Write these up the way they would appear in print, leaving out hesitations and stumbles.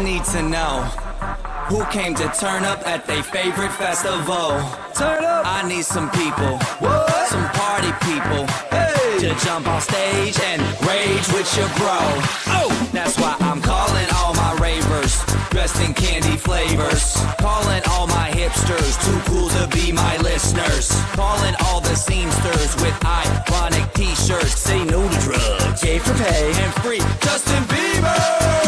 need to know who came to turn up at their favorite festival. Turn up. I need some people, what? Some party people, hey, to jump on stage and rage with your bro. Oh, that's why I'm calling all my ravers, dressed in candy flavors. Calling all my hipsters, too cool to be my listeners. Calling all the seamsters with ironic t-shirts. Say no to drugs, gay for pay, and free Justin Bieber.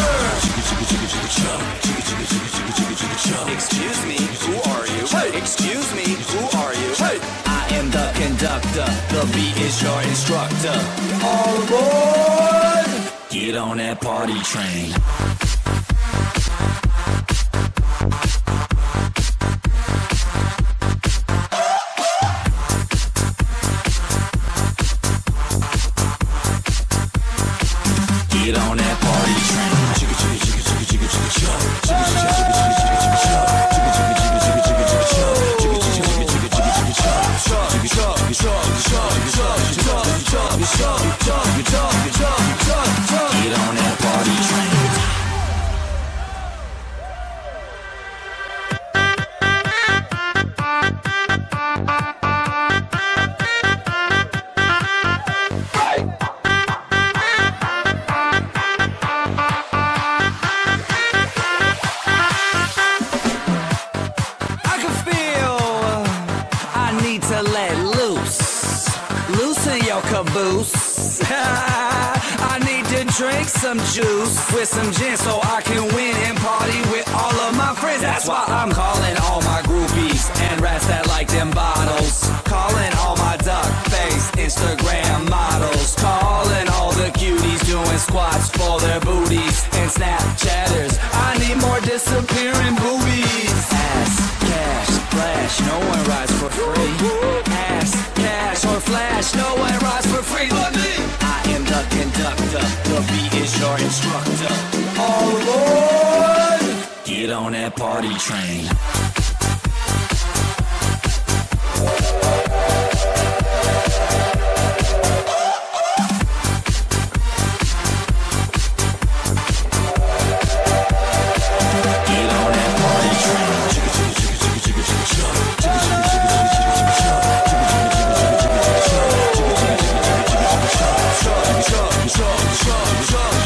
Excuse me, who are you? Hey. Excuse me, who are you? Hey. I am the conductor, the beat is your instructor. All aboard! Get on that party train. Get on that party train. Chicka chicka chicka chicka chicka chicka chug. Chicka chicka chicka chicka chicka chicka chug. Chicka chicka chicka chicka chicka chicka chug. Chicka chicka chicka chicka chicka chicka chug. Chug chug chug chug chug chug chug chug chug. Get on that party train. Caboose. I need to drink some juice with some gin so I can win and party with all of my friends. That's why I'm calling all my groupies and rats that like them bottles. Calling all my duck-faced Instagram models. Calling all the cuties doing squats for their booties. And Snapchatters, I need more disappearing boobies. Ass, cash, flash, no one rides for free. Ass, cash, or flash, no one rides for free but me. I am the conductor, the beat is your instructor. All aboard! Get on that party train. Show.